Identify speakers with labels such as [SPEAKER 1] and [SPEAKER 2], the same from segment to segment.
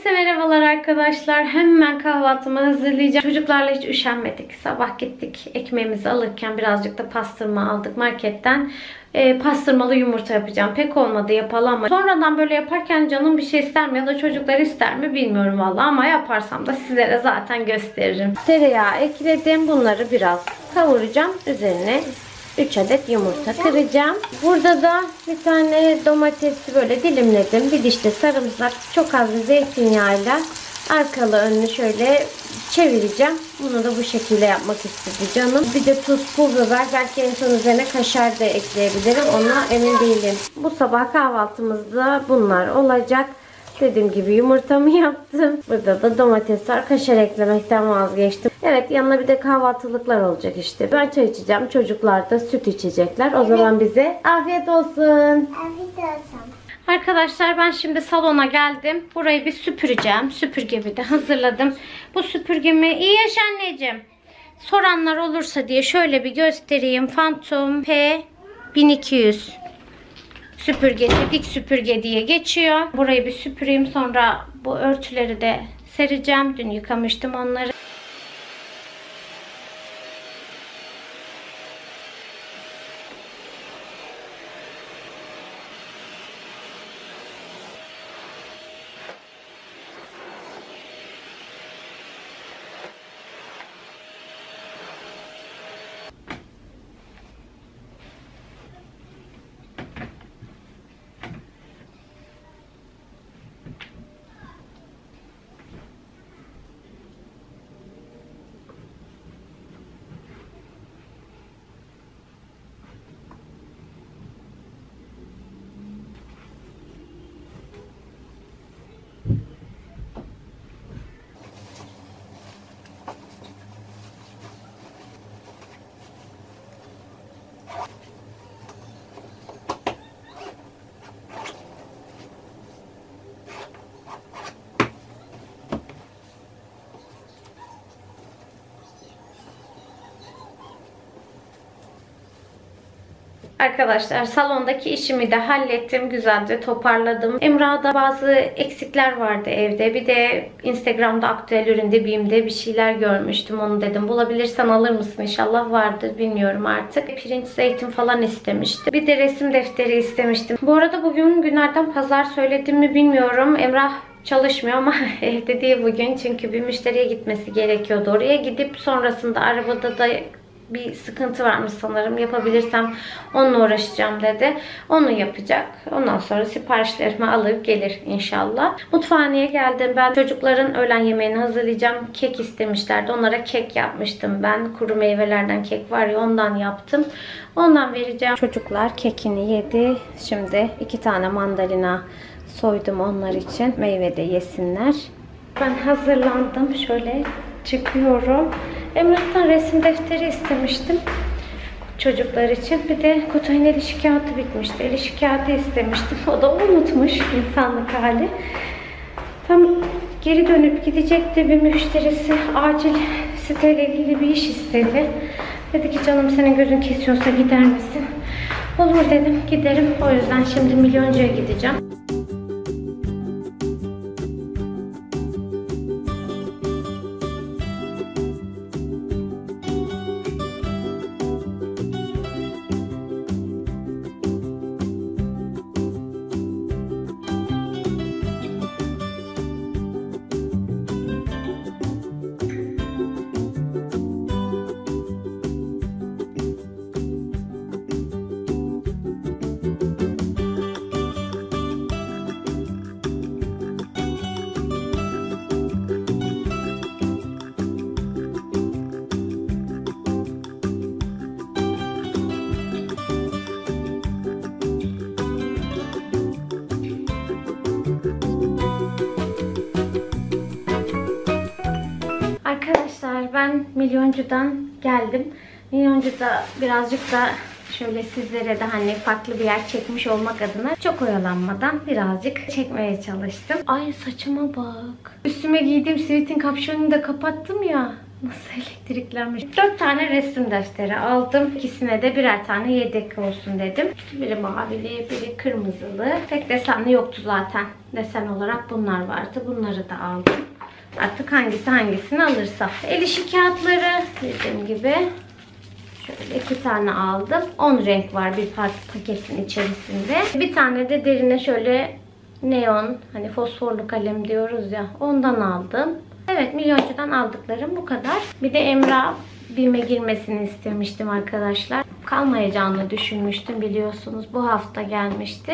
[SPEAKER 1] Herkese merhabalar arkadaşlar. Hemen kahvaltımı hazırlayacağım. Çocuklarla hiç üşenmedik. Sabah gittik ekmeğimizi alırken birazcık da pastırma aldık marketten. Pastırmalı yumurta yapacağım. Pek olmadı yapalı ama sonradan böyle yaparken canım bir şey ister mi ya da çocuklar ister mi bilmiyorum vallahi, ama yaparsam da sizlere zaten gösteririm. Tereyağı ekledim. Bunları biraz kavuracağım. Üzerine 3 adet yumurta kıracağım. Burada da bir tane domatesi böyle dilimledim. Bir diş de sarımsak, çok az bir zeytinyağıyla arkalı önlü şöyle çevireceğim. Bunu da bu şekilde yapmak istedi canım. Bir de tuz, pul biber, belki en son üzerine kaşar da ekleyebilirim. Ona emin değilim. Bu sabah kahvaltımızda bunlar olacak. Dediğim gibi yumurtamı yaptım. Burada da domates var. Kaşar eklemekten vazgeçtim. Evet, yanına bir de kahvaltılıklar olacak işte. Ben çay içeceğim. Çocuklar da süt içecekler. O zaman bize afiyet olsun.
[SPEAKER 2] Afiyet olsun.
[SPEAKER 1] Arkadaşlar ben şimdi salona geldim. Burayı bir süpüreceğim. Süpürgemi de hazırladım. Bu süpürgemi iyi yaş anneciğim. Soranlar olursa diye şöyle bir göstereyim. Phantom P1200 süpürgesi, dik süpürge diye geçiyor. Burayı bir süpüreyim, sonra bu örtüleri de sereceğim. Dün yıkamıştım onları. Arkadaşlar salondaki işimi de hallettim. Güzelce toparladım. Emrah'da bazı eksikler vardı evde. Bir de Instagram'da aktüel üründe BİM'de bir şeyler görmüştüm. Onu dedim bulabilirsen alır mısın? İnşallah vardır. Bilmiyorum artık. Pirinç, zeytin falan istemiştim. Bir de resim defteri istemiştim. Bu arada bugün günlerden pazar, söyledim mi bilmiyorum. Emrah çalışmıyor ama evde değil bugün. Çünkü bir müşteriye gitmesi gerekiyordu. Oraya gidip sonrasında arabada da bir sıkıntı varmış sanırım. Yapabilirsem onunla uğraşacağım dedi. Onu yapacak. Ondan sonra siparişlerimi alıp gelir inşallah. Mutfağına geldim. Ben çocukların öğlen yemeğini hazırlayacağım. Kek istemişlerdi. Onlara kek yapmıştım ben. Kuru meyvelerden kek var ya, ondan yaptım. Ondan vereceğim. Çocuklar kekini yedi. Şimdi 2 tane mandalina soydum onlar için. Meyve de yesinler. Ben hazırlandım. Şöyle çıkıyorum. Emrah'tan resim defteri istemiştim çocuklar için. Bir de Kutay'ın el işi kağıdı bitmişti. El işi kağıdı istemiştim. O da unutmuş, insanlık hali. Tam geri dönüp gidecekti, bir müşterisi acil siteyle ilgili bir iş istedi. Dedi ki canım senin gözün kesiyorsa gider misin? Olur dedim, giderim. O yüzden şimdi Milyoncu'ya gideceğim. Arkadaşlar ben Milyoncu'dan geldim. Milyoncu'da birazcık da şöyle sizlere de hani farklı bir yer çekmiş olmak adına çok oyalanmadan birazcık çekmeye çalıştım. Ay saçıma bak. Üstüme giydiğim sivitin kapşonunu da kapattım ya. Nasıl elektriklenmiş. 4 tane resim defteri aldım. İkisine de birer tane yedek olsun dedim. Biri mavili, biri kırmızılı. Tek desenli yoktu zaten. Desen olarak bunlar vardı. Bunları da aldım. Artık hangisi hangisini alırsa. El işi kağıtları dediğim gibi. Şöyle 2 tane aldım. 10 renk var bir paketin içerisinde. Bir tane de derine şöyle neon, hani fosforlu kalem diyoruz ya, ondan aldım. Evet, milyoncudan aldıklarım bu kadar. Bir de Emrah BİM'e girmesini istemiştim arkadaşlar. Kalmayacağını düşünmüştüm, biliyorsunuz. Bu hafta gelmişti.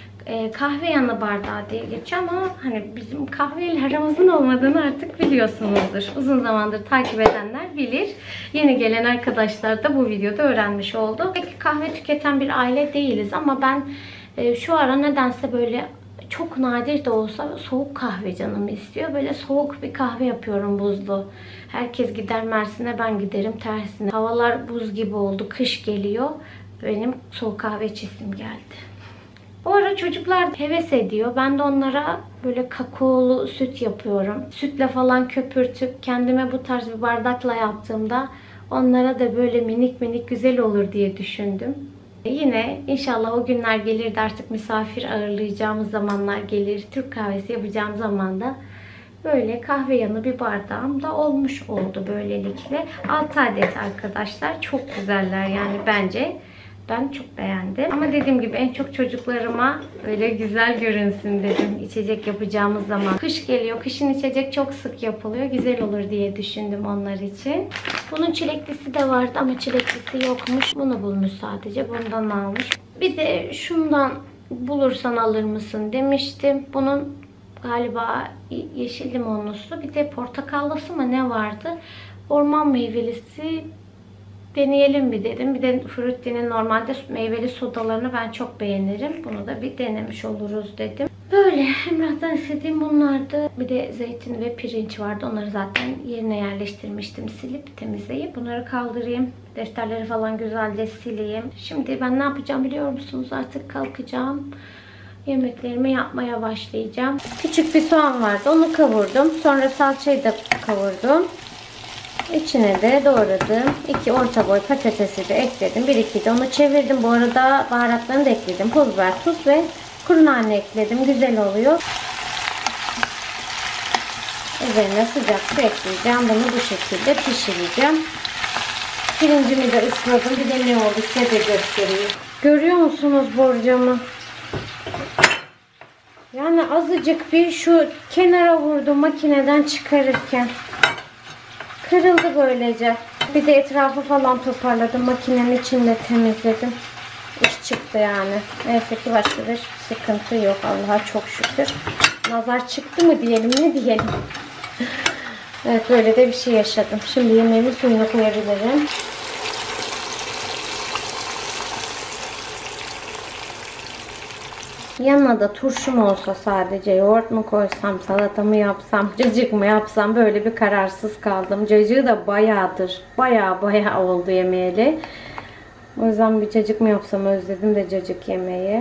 [SPEAKER 1] Kahve yanı bardağı diye geçiyor ama hani bizim kahveyle aramızın olmadığını artık biliyorsunuzdur. Uzun zamandır takip edenler bilir. Yeni gelen arkadaşlar da bu videoda öğrenmiş oldu. Peki kahve tüketen bir aile değiliz ama ben şu ara nedense böyle çok nadir de olsa soğuk kahve canım istiyor. Böyle soğuk bir kahve yapıyorum, buzlu. Herkes gider Mersin'e, ben giderim tersine. Havalar buz gibi oldu. Kış geliyor. Benim soğuk kahve içesim geldi. Bu ara çocuklar heves ediyor. Ben de onlara böyle kakaolu süt yapıyorum. Sütle falan köpürtüp kendime bu tarz bir bardakla yaptığımda onlara da böyle minik minik güzel olur diye düşündüm. Yine inşallah o günler gelir de artık misafir ağırlayacağımız zamanlar gelir. Türk kahvesi yapacağım zaman da böyle kahve yanı bir bardağım da olmuş oldu böylelikle. 6 adet arkadaşlar. Çok güzeller yani bence. Ben çok beğendim. Ama dediğim gibi en çok çocuklarıma öyle güzel görünsün dedim içecek yapacağımız zaman. Kış geliyor. Kışın içecek çok sık yapılıyor. Güzel olur diye düşündüm onlar için. Bunun çileklisi de vardı ama çileklisi yokmuş. Bunu bulmuş sadece. Bundan almış. Bir de şundan bulursan alır mısın demiştim. Bunun galiba yeşil limonlusu, bir de portakallısı mı ne vardı? Orman meyvelisi deneyelim bir dedim. Bir de Fruitti'nin normalde meyveli sodalarını ben çok beğenirim. Bunu da bir denemiş oluruz dedim. Böyle Emrah'tan istediğim bunlardı. Bir de zeytin ve pirinç vardı. Onları zaten yerine yerleştirmiştim. Silip temizleyip bunları kaldırayım. Defterleri falan güzelce sileyim. Şimdi ben ne yapacağım biliyor musunuz? Artık kalkacağım. Yemeklerimi yapmaya başlayacağım. Küçük bir soğan vardı. Onu kavurdum. Sonra salçayı da kavurdum. İçine de doğradım. 2 orta boy patatesi de ekledim. 1-2 de onu çevirdim. Bu arada baharatlarını da ekledim. Pul biber, tuz ve kuru nane ekledim. Güzel oluyor. Üzerine sıcak su ekleyeceğim. Bunu bu şekilde pişireceğim. Pirincimi de ısladım. Bir de ne oldu size de göstereyim. Görüyor musunuz borcamı? Yani azıcık bir şu kenara vurdum makineden çıkarırken. Kırıldı böylece. Bir de etrafı falan toparladım. Makinenin içinde temizledim. İş çıktı yani. Neyse ki başka bir sıkıntı yok. Allah'a çok şükür. Nazar çıktı mı diyelim, ne diyelim. Evet, böyle de bir şey yaşadım. Şimdi yemeğimi suyuna koyabilirim. Yanına da turşum olsa, sadece yoğurt mu koysam, salata mı yapsam, cacık mı yapsam, böyle bir kararsız kaldım. Cacığı da bayağıdır. Bayağı oldu yemeyeli. O yüzden bir cacık mı yapsam, özledim de cacık yemeği.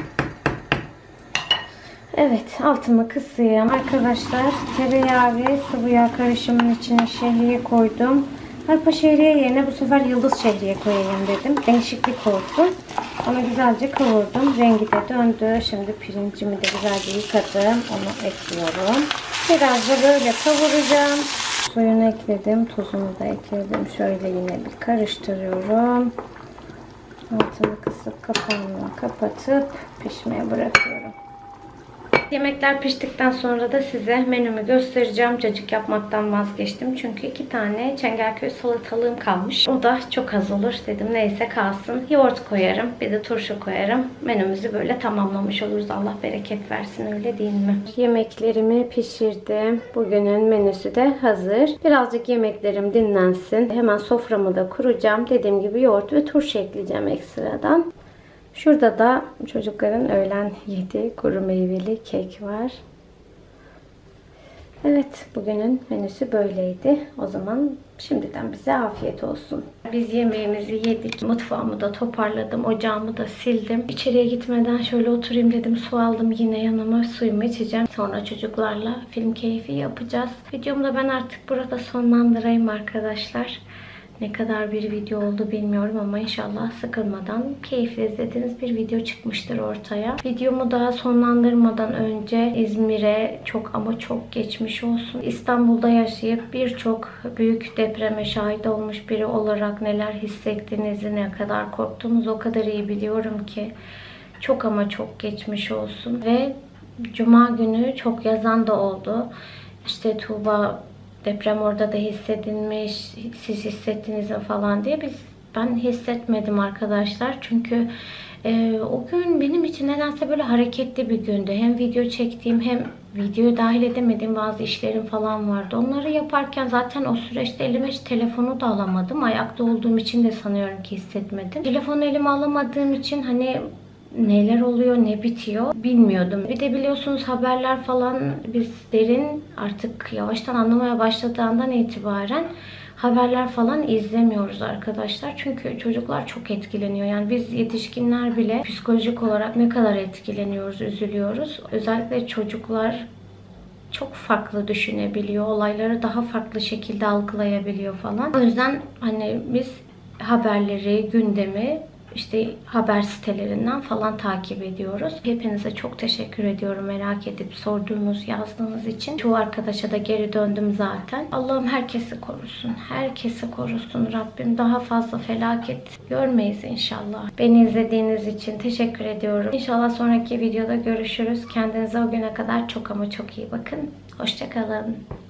[SPEAKER 1] Evet, altımı kısayım. Arkadaşlar, tereyağı ve sıvı yağ karışımının içine şehriye koydum. Arpa şehriye yerine bu sefer yıldız şehriye koyayım dedim. Değişiklik olsun. Onu güzelce kavurdum. Rengi de döndü. Şimdi pirincimi de güzelce yıkadım. Onu ekliyorum. Biraz da böyle kavuracağım. Suyunu ekledim. Tuzunu da ekledim. Şöyle yine bir karıştırıyorum. Altını kısıp kapağını kapatıp pişmeye bırakıyorum. Yemekler piştikten sonra da size menümü göstereceğim. Cacık yapmaktan vazgeçtim. Çünkü 2 tane Çengelköy salatalığım kalmış. O da çok az olur. Dedim neyse kalsın. Yoğurt koyarım. Bir de turşu koyarım. Menümüzü böyle tamamlamış oluruz. Allah bereket versin, öyle değil mi? Yemeklerimi pişirdim. Bugünün menüsü de hazır. Birazcık yemeklerim dinlensin. Hemen soframı da kuracağım. Dediğim gibi yoğurt ve turşu ekleyeceğim ekstradan. Şurada da çocukların öğlen yediği kuru meyveli kek var. Evet, bugünün menüsü böyleydi. O zaman şimdiden bize afiyet olsun. Biz yemeğimizi yedik. Mutfağımı da toparladım. Ocağımı da sildim. İçeriye gitmeden şöyle oturayım dedim. Su aldım yine yanıma. Suyumu içeceğim. Sonra çocuklarla film keyfi yapacağız. Videomu da ben artık burada sonlandırayım arkadaşlar. Ne kadar bir video oldu bilmiyorum ama inşallah sıkılmadan keyifle izlediğiniz bir video çıkmıştır ortaya. Videomu daha sonlandırmadan önce İzmir'e çok ama çok geçmiş olsun. İstanbul'da yaşayıp birçok büyük depreme şahit olmuş biri olarak neler hissettiğinizi, ne kadar korktuğunuzu o kadar iyi biliyorum ki çok ama çok geçmiş olsun. Ve Cuma günü çok yazan da oldu. İşte Tuğba, deprem orada da hissedilmiş, siz hissettiniz mi falan diye. Ben hissetmedim arkadaşlar. Çünkü o gün benim için nedense böyle hareketli bir gündü. Hem video çektiğim hem videoya dahil edemediğim bazı işlerim falan vardı. Onları yaparken zaten o süreçte elime hiç telefonu da alamadım. Ayakta olduğum için de sanıyorum ki hissetmedim. Telefonu elime alamadığım için hani neler oluyor, ne bitiyor bilmiyordum. Bir de biliyorsunuz haberler falan bizlerin artık yavaştan anlamaya başladığından itibaren haberler falan izlemiyoruz arkadaşlar. Çünkü çocuklar çok etkileniyor. Yani biz yetişkinler bile psikolojik olarak ne kadar etkileniyoruz, üzülüyoruz. Özellikle çocuklar çok farklı düşünebiliyor. Olayları daha farklı şekilde algılayabiliyor falan. O yüzden hani biz haberleri, gündemi işte haber sitelerinden falan takip ediyoruz. Hepinize çok teşekkür ediyorum merak edip sorduğunuz, yazdığınız için. Çoğu arkadaşa da geri döndüm zaten. Allah'ım herkesi korusun. Herkesi korusun. Rabbim daha fazla felaket görmeyiz inşallah. Beni izlediğiniz için teşekkür ediyorum. İnşallah sonraki videoda görüşürüz. Kendinize o güne kadar çok ama çok iyi bakın. Hoşça kalın.